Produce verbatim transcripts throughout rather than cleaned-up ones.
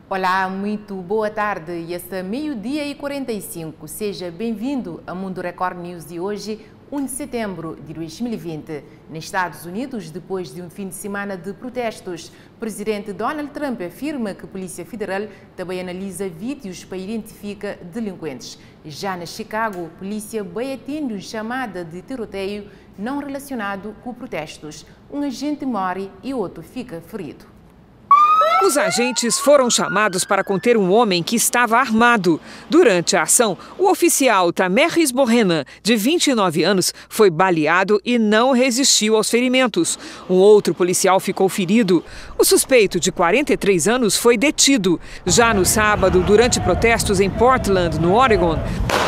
Olá, muito boa tarde. E esta meio-dia e quarenta e cinco. Seja bem-vindo ao Mundo Record News de hoje, um de setembro de dois mil e vinte. Nos Estados Unidos, depois de um fim de semana de protestos, o presidente Donald Trump afirma que a Polícia Federal também analisa vídeos para identificar delinquentes. Já na Chicago, a polícia vai atender uma chamada de tiroteio não relacionado com protestos. Um agente morre e outro fica ferido. Os agentes foram chamados para conter um homem que estava armado. Durante a ação, o oficial Tamerris Borrena, de vinte e nove anos, foi baleado e não resistiu aos ferimentos. Um outro policial ficou ferido. O suspeito, de quarenta e três anos, foi detido. Já no sábado, durante protestos em Portland, no Oregon,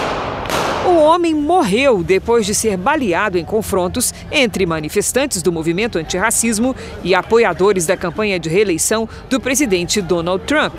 o homem morreu depois de ser baleado em confrontos entre manifestantes do movimento antirracismo e apoiadores da campanha de reeleição do presidente Donald Trump.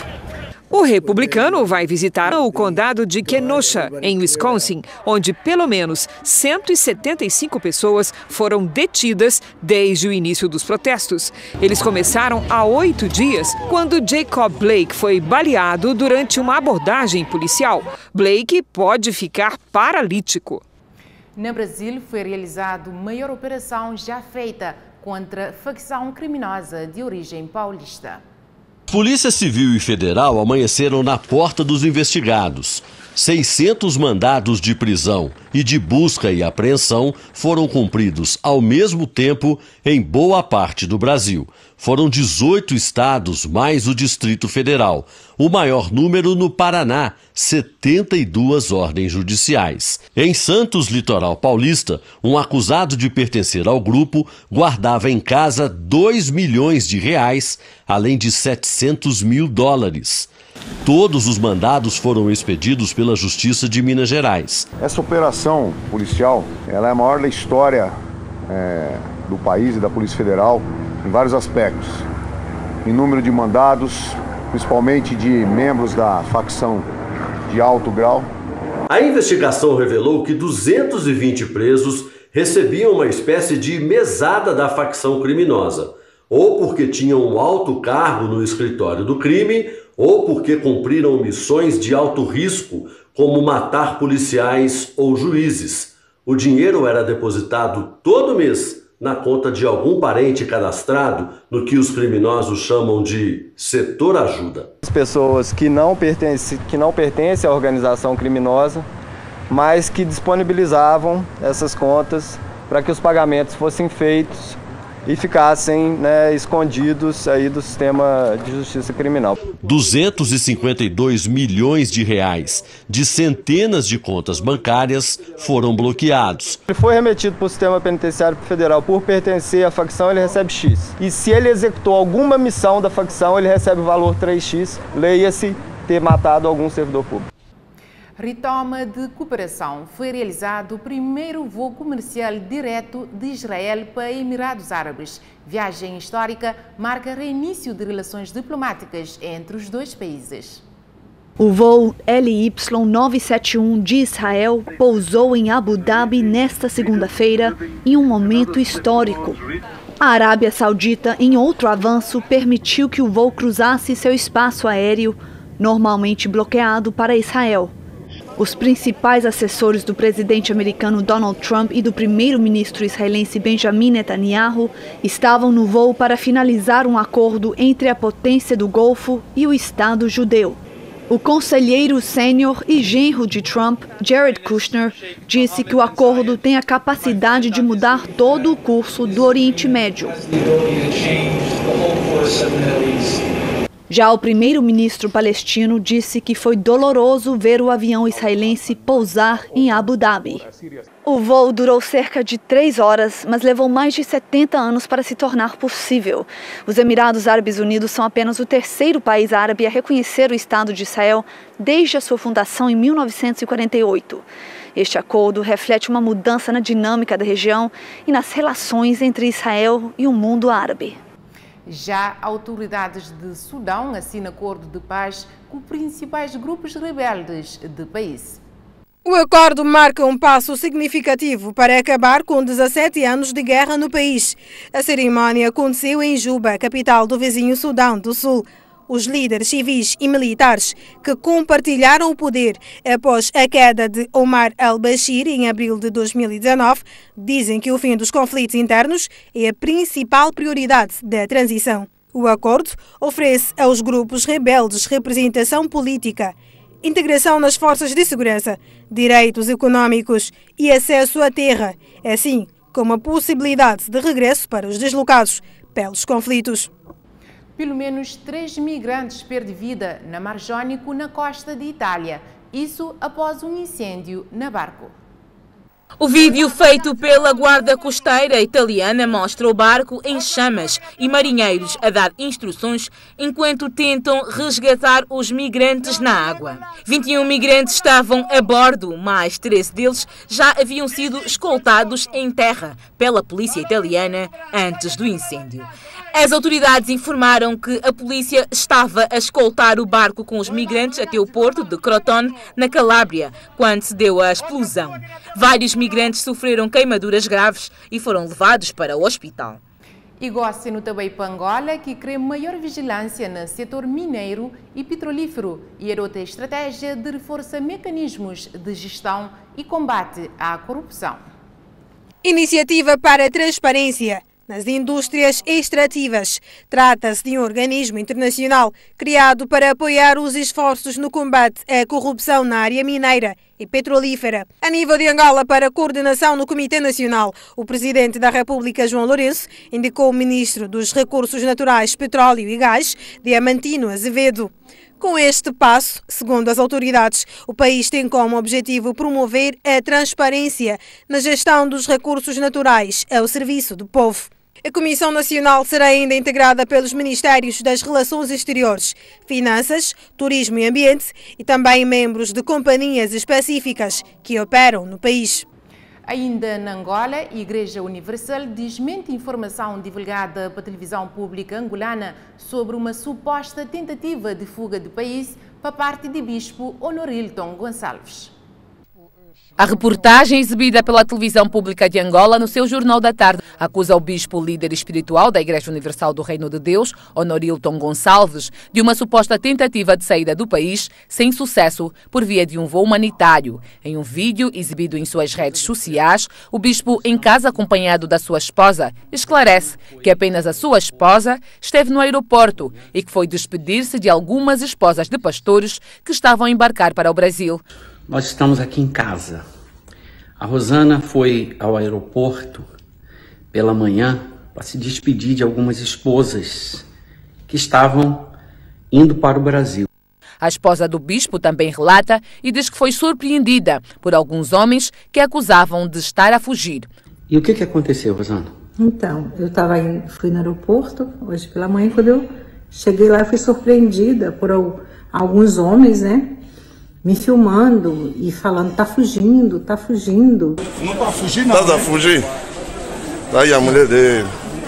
O republicano vai visitar o condado de Kenosha, em Wisconsin, onde pelo menos cento e setenta e cinco pessoas foram detidas desde o início dos protestos. Eles começaram há oito dias, quando Jacob Blake foi baleado durante uma abordagem policial. Blake pode ficar paralítico. No Brasil, foi realizada a maior operação já feita contra a facção criminosa de origem paulista. Polícia Civil e Federal amanheceram na porta dos investigados. seiscentos mandados de prisão e de busca e apreensão foram cumpridos ao mesmo tempo em boa parte do Brasil. Foram dezoito estados mais o Distrito Federal, o maior número no Paraná, setenta e duas ordens judiciais. Em Santos, litoral paulista, um acusado de pertencer ao grupo guardava em casa dois milhões de reais, além de setecentos mil dólares. Todos os mandados foram expedidos pela Justiça de Minas Gerais. Essa operação policial, ela é a maior da história é, do país e da Polícia Federal em vários aspectos. Em número de mandados, principalmente de membros da facção de alto grau. A investigação revelou que duzentos e vinte presos recebiam uma espécie de mesada da facção criminosa, ou porque tinham um alto cargo no escritório do crime, ou porque cumpriram missões de alto risco, como matar policiais ou juízes. O dinheiro era depositado todo mês na conta de algum parente cadastrado no que os criminosos chamam de setor ajuda. As pessoas que não pertencem, que não pertencem à organização criminosa, mas que disponibilizavam essas contas para que os pagamentos fossem feitos e ficassem, né, escondidos aí do sistema de justiça criminal. duzentos e cinquenta e dois milhões de reais de centenas de contas bancárias foram bloqueados. Ele foi remetido para o sistema penitenciário federal por pertencer à facção, ele recebe X. E se ele executou alguma missão da facção, ele recebe o valor três x, leia-se ter matado algum servidor público. Retoma de cooperação. Foi realizado o primeiro voo comercial direto de Israel para Emirados Árabes. Viagem histórica marca reinício de relações diplomáticas entre os dois países. O voo L Y novecentos e setenta e um de Israel pousou em Abu Dhabi nesta segunda-feira em um momento histórico. A Arábia Saudita, em outro avanço, permitiu que o voo cruzasse seu espaço aéreo, normalmente bloqueado para Israel. Os principais assessores do presidente americano Donald Trump e do primeiro-ministro israelense Benjamin Netanyahu estavam no voo para finalizar um acordo entre a potência do Golfo e o Estado judeu. O conselheiro sênior e genro de Trump, Jared Kushner, disse que o acordo tem a capacidade de mudar todo o curso do Oriente Médio. Já o primeiro-ministro palestino disse que foi doloroso ver o avião israelense pousar em Abu Dhabi. O voo durou cerca de três horas, mas levou mais de setenta anos para se tornar possível. Os Emirados Árabes Unidos são apenas o terceiro país árabe a reconhecer o Estado de Israel desde a sua fundação em mil novecentos e quarenta e oito. Este acordo reflete uma mudança na dinâmica da região e nas relações entre Israel e o mundo árabe. Já autoridades de Sudão assinam acordo de paz com principais grupos rebeldes do país. O acordo marca um passo significativo para acabar com dezassete anos de guerra no país. A cerimónia aconteceu em Juba, capital do vizinho Sudão do Sul. Os líderes civis e militares que compartilharam o poder após a queda de Omar al-Bashir em abril de dois mil e dezanove dizem que o fim dos conflitos internos é a principal prioridade da transição. O acordo oferece aos grupos rebeldes representação política, integração nas forças de segurança, direitos econômicos e acesso à terra, assim como a possibilidade de regresso para os deslocados pelos conflitos. Pelo menos três migrantes perdem vida na Mar Jónico, na costa de Itália. Isso após um incêndio na barco. O vídeo feito pela guarda costeira italiana mostra o barco em chamas e marinheiros a dar instruções enquanto tentam resgatar os migrantes na água. vinte e um migrantes estavam a bordo, mas treze deles já haviam sido escoltados em terra pela polícia italiana antes do incêndio. As autoridades informaram que a polícia estava a escoltar o barco com os migrantes até o porto de Crotone, na Calábria, quando se deu a explosão. Vários migrantes sofreram queimaduras graves e foram levados para o hospital. Igual-se no também Angola, que crê maior vigilância no setor mineiro e petrolífero e adota a estratégia de reforçar mecanismos de gestão e combate à corrupção. Iniciativa para a transparência nas indústrias extrativas. Trata-se de um organismo internacional criado para apoiar os esforços no combate à corrupção na área mineira e petrolífera. A nível de Angola, para a coordenação no Comitê Nacional, o Presidente da República, João Lourenço, indicou o Ministro dos Recursos Naturais, Petróleo e Gás, Diamantino Azevedo. Com este passo, segundo as autoridades, o país tem como objetivo promover a transparência na gestão dos recursos naturais ao serviço do povo. A Comissão Nacional será ainda integrada pelos Ministérios das Relações Exteriores, Finanças, Turismo e Ambiente e também membros de companhias específicas que operam no país. Ainda na Angola, a Igreja Universal desmente informação divulgada pela televisão pública angolana sobre uma suposta tentativa de fuga do país por parte de Bispo Honorilton Gonçalves. A reportagem exibida pela televisão pública de Angola no seu Jornal da Tarde acusa o bispo líder espiritual da Igreja Universal do Reino de Deus, Honorilton Gonçalves, de uma suposta tentativa de saída do país sem sucesso por via de um voo humanitário. Em um vídeo exibido em suas redes sociais, o bispo, em casa acompanhado da sua esposa, esclarece que apenas a sua esposa esteve no aeroporto e que foi despedir-se de algumas esposas de pastores que estavam a embarcar para o Brasil. Nós estamos aqui em casa. A Rosana foi ao aeroporto pela manhã para se despedir de algumas esposas que estavam indo para o Brasil. A esposa do bispo também relata e diz que foi surpreendida por alguns homens que a acusavam de estar a fugir. E o que, que aconteceu, Rosana? Então, eu tava aí, fui no aeroporto hoje pela manhã, quando eu cheguei lá eu fui surpreendida por alguns homens, né? Me filmando e falando, tá fugindo, tá fugindo. Não tá fugindo, não. Tá a fugir. Tá aí a mulher dele.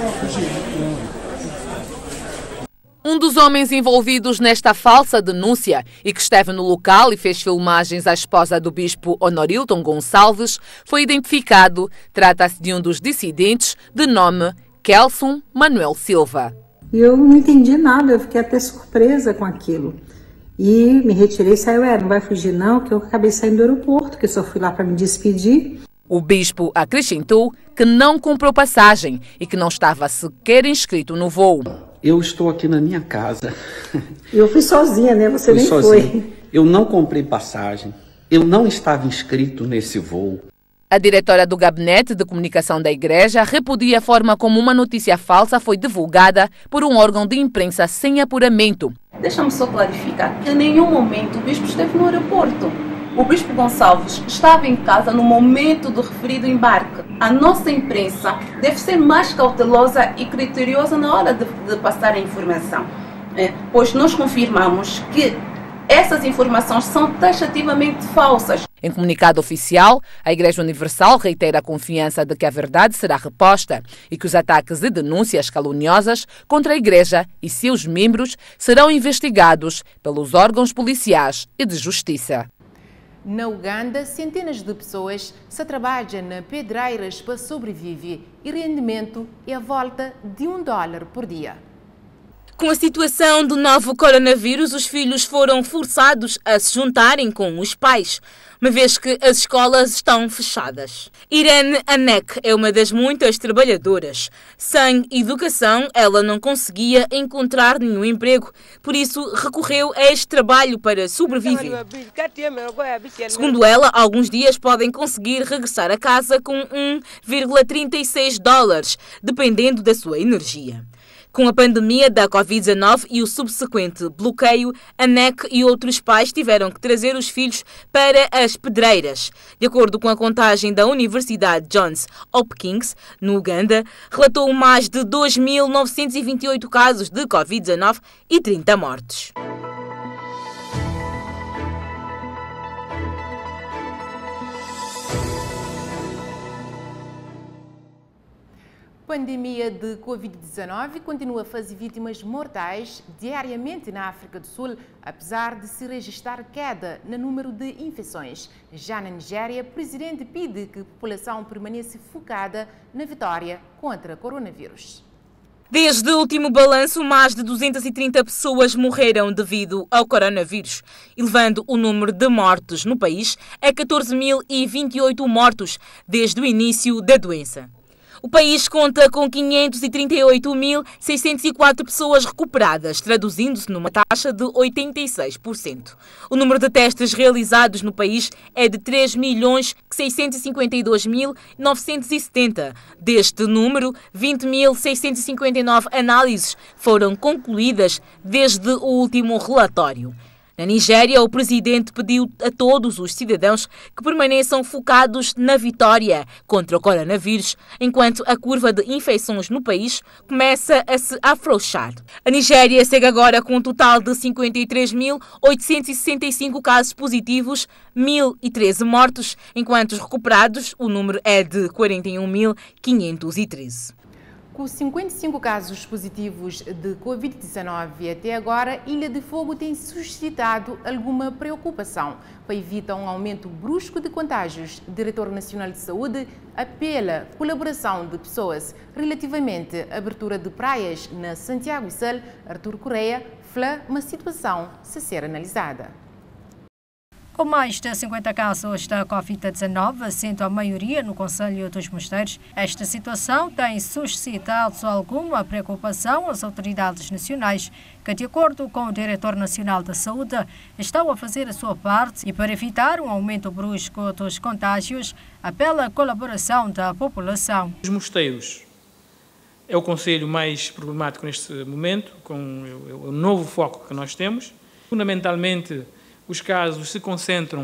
Um dos homens envolvidos nesta falsa denúncia e que esteve no local e fez filmagens à esposa do bispo Honorilton Gonçalves foi identificado. Trata-se de um dos dissidentes de nome Kelson Manuel Silva. Eu não entendi nada, eu fiquei até surpresa com aquilo. E me retirei e saiu, é, não vai fugir não, que eu acabei saindo do aeroporto, que eu só fui lá para me despedir. O bispo acrescentou que não comprou passagem e que não estava sequer inscrito no voo. Eu estou aqui na minha casa. Eu fui sozinha, né? Você nem foi. Eu não comprei passagem, eu não estava inscrito nesse voo. A diretora do Gabinete de Comunicação da Igreja repudia a forma como uma notícia falsa foi divulgada por um órgão de imprensa sem apuramento. Deixa-me só clarificar, em nenhum momento o bispo esteve no aeroporto. O bispo Gonçalves estava em casa no momento do referido embarque. A nossa imprensa deve ser mais cautelosa e criteriosa na hora de, de passar a informação, é, pois nós confirmamos que essas informações são taxativamente falsas. Em comunicado oficial, a Igreja Universal reitera a confiança de que a verdade será reposta e que os ataques e denúncias caluniosas contra a Igreja e seus membros serão investigados pelos órgãos policiais e de justiça. Na Uganda, centenas de pessoas se trabalham na pedreiras para sobreviver e rendimento é a volta de um dólar por dia. Com a situação do novo coronavírus, os filhos foram forçados a se juntarem com os pais, uma vez que as escolas estão fechadas. Irene Anek é uma das muitas trabalhadoras. Sem educação, ela não conseguia encontrar nenhum emprego, por isso recorreu a este trabalho para sobreviver. Segundo ela, alguns dias podem conseguir regressar a casa com um vírgula trinta e seis dólares, dependendo da sua energia. Com a pandemia da covid dezenove e o subsequente bloqueio, a Anek e outros pais tiveram que trazer os filhos para as pedreiras. De acordo com a contagem da Universidade Johns Hopkins, no Uganda, relatou mais de dois mil novecentos e vinte e oito casos de covid dezenove e trinta mortes. A pandemia de covid dezenove continua a fazer vítimas mortais diariamente na África do Sul, apesar de se registrar queda no número de infecções. Já na Nigéria, o presidente pede que a população permaneça focada na vitória contra o coronavírus. Desde o último balanço, mais de duzentas e trinta pessoas morreram devido ao coronavírus, elevando o número de mortos no país a catorze mil e vinte e oito mortos desde o início da doença. O país conta com quinhentos e trinta e oito mil seiscentos e quatro pessoas recuperadas, traduzindo-se numa taxa de oitenta e seis por cento. O número de testes realizados no país é de três milhões seiscentos e cinquenta e dois mil novecentos e setenta. Deste número, vinte mil seiscentos e cinquenta e nove análises foram concluídas desde o último relatório. Na Nigéria, o presidente pediu a todos os cidadãos que permaneçam focados na vitória contra o coronavírus, enquanto a curva de infecções no país começa a se afrouxar. A Nigéria segue agora com um total de cinquenta e três mil oitocentos e sessenta e cinco casos positivos, mil e treze mortos, enquanto os recuperados, o número é de quarenta e um mil quinhentos e treze. Com cinquenta e cinco casos positivos de covid dezenove até agora, Ilha de Fogo tem suscitado alguma preocupação. Para evitar um aumento brusco de contágios, o Diretor Nacional de Saúde apela à colaboração de pessoas relativamente à abertura de praias na Santiago e Sal. Artur Correia fala uma situação a ser analisada. Com mais de cinquenta casos da covid dezenove, sendo a maioria no Conselho dos Mosteiros, esta situação tem suscitado alguma preocupação às autoridades nacionais, que, de acordo com o Diretor Nacional da Saúde, estão a fazer a sua parte e, para evitar um aumento brusco dos contágios, apela à colaboração da população. Os Mosteiros é o concelho mais problemático neste momento, com o novo foco que nós temos. Fundamentalmente, os casos se concentram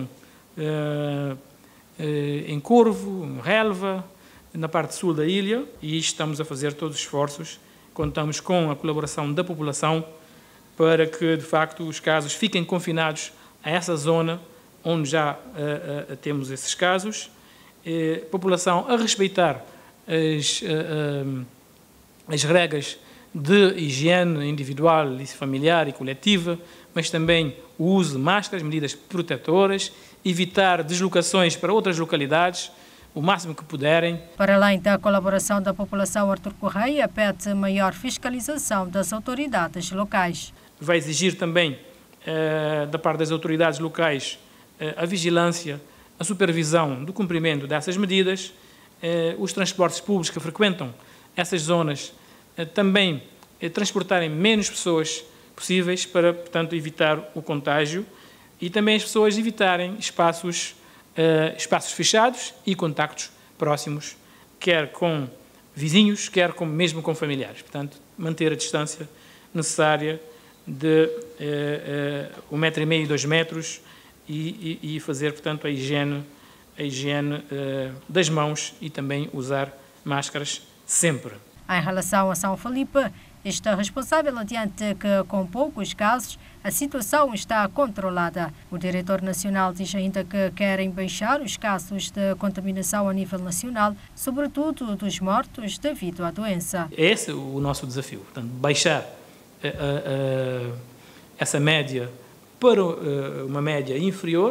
uh, uh, em Corvo, em Relva, na parte sul da ilha, e estamos a fazer todos os esforços. Contamos com a colaboração da população para que, de facto, os casos fiquem confinados a essa zona onde já uh, uh, temos esses casos. Uh, população a respeitar as, uh, uh, as regras de higiene individual, familiar e coletiva, mas também o uso de máscaras, medidas protetoras, evitar deslocações para outras localidades, o máximo que puderem. Para além da colaboração da população, Artur Correia pede maior fiscalização das autoridades locais. Vai exigir também, eh, da parte das autoridades locais, eh, a vigilância, a supervisão do cumprimento dessas medidas, eh, os transportes públicos que frequentam essas zonas eh, também eh, transportarem menos pessoas possíveis para, portanto, evitar o contágio, e também as pessoas evitarem espaços, uh, espaços fechados e contactos próximos, quer com vizinhos, quer com, mesmo com familiares. Portanto, manter a distância necessária de uh, uh, um metro e meio, dois metros e, e, e fazer, portanto, a higiene, a higiene uh, das mãos e também usar máscaras sempre. Em relação a São Felipe, este responsável adianta que, com poucos casos, a situação está controlada. O diretor nacional diz ainda que querem baixar os casos de contaminação a nível nacional, sobretudo dos mortos devido à doença. Esse é o nosso desafio, portanto, baixar uh, uh, essa média para uh, uma média inferior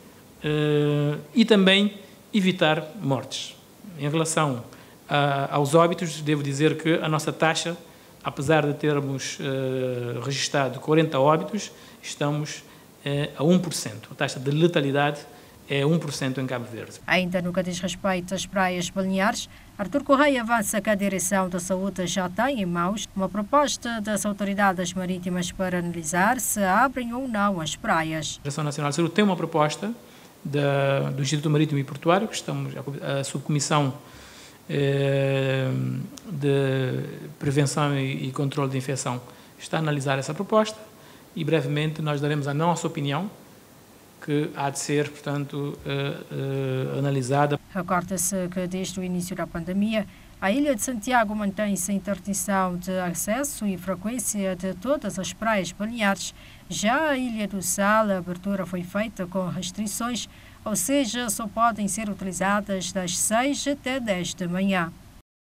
uh, e também evitar mortes. Em relação a, aos óbitos, devo dizer que a nossa taxa apesar de termos uh, registrado quarenta óbitos, estamos uh, a um por cento. A taxa de letalidade é um por cento em Cabo Verde. Ainda no que diz respeito às praias balneares, Artur Correia avança que a Direção da Saúde já tem em mãos uma proposta das autoridades marítimas para analisar se abrem ou não as praias. A Direção Nacional de Saúde tem uma proposta da, do Instituto Marítimo e Portuário, que estamos, a, a subcomissão eh, de Prevenção e, e Controle de Infecção está a analisar essa proposta e brevemente nós daremos a nossa opinião, que há de ser, portanto, uh, uh, analisada. Recorda-se que desde o início da pandemia, a Ilha de Santiago mantém-se em interdição de acesso e frequência de todas as praias balneares. Já a Ilha do Sal, a abertura foi feita com restrições, ou seja, só podem ser utilizadas das seis até dez da manhã.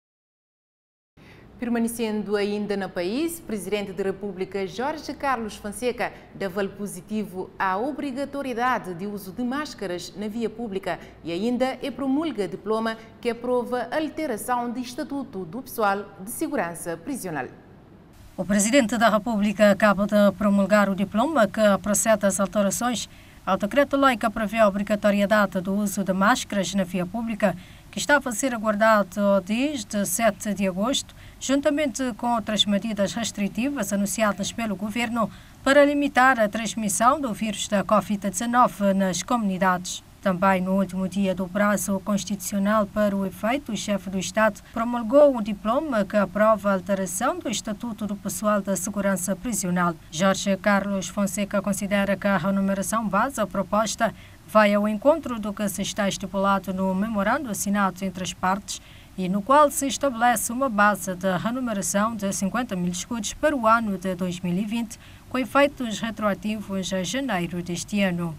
Permanecendo ainda no país, o Presidente da República, Jorge Carlos Fonseca, dá-lhe positivo à obrigatoriedade de uso de máscaras na via pública e ainda é promulga diploma que aprova a alteração de estatuto do pessoal de segurança prisional. O Presidente da República acaba de promulgar o diploma que procede às alterações ao decreto-lei que prevê a obrigatoriedade do uso de máscaras na via pública, que estava a ser aguardado desde sete de agosto, juntamente com outras medidas restritivas anunciadas pelo Governo para limitar a transmissão do vírus da Covid dezenove nas comunidades. Também no último dia do prazo constitucional para o efeito, o chefe do Estado promulgou um diploma que aprova a alteração do Estatuto do Pessoal da Segurança Prisional. Jorge Carlos Fonseca considera que a renumeração base, a proposta, vai ao encontro do que se está estipulado no memorando assinado entre as partes e no qual se estabelece uma base de renumeração de cinquenta mil escudos para o ano de dois mil e vinte, com efeitos retroativos a janeiro deste ano.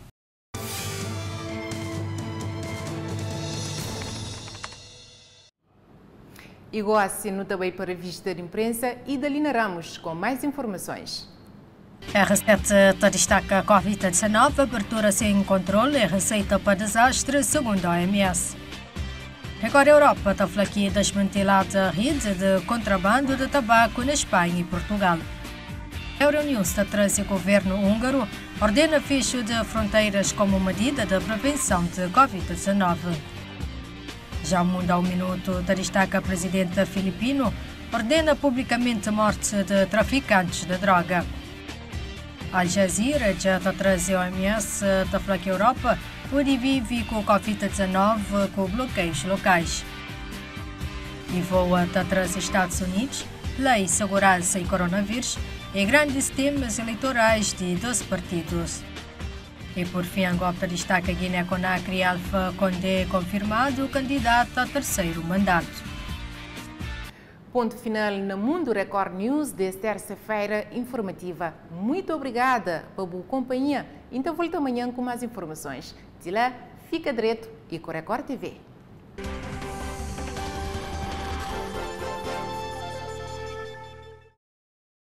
Igual assino também para a vista de imprensa e Dalina Ramos com mais informações. R sete destaca a Covid dezenove, abertura sem controle e receita para desastre, segundo a O M S. Agora a Europa está flaqueada desmantelada a rede de contrabando de tabaco na Espanha e Portugal. Euronews traz o governo húngaro ordena fecho de fronteiras como medida de prevenção de Covid dezenove. Já o Mundo ao Minuto destaca a presidente filipino ordena publicamente a morte de traficantes de droga. Al Jazeera já traz a O M S da flaqueada Europa onde vive com Covid dezenove com bloqueios locais. E voa traz Estados Unidos, lei, segurança e coronavírus e grandes temas eleitorais de dois partidos. E por fim, Angola destaca Guiné-Conakry, Alpha Condé confirmado candidato a terceiro mandato. Ponto final no Mundo Record News desta terça-feira informativa. Muito obrigada pela boa companhia. Então volto amanhã com mais informações. De lá, fica direto e com Record T V.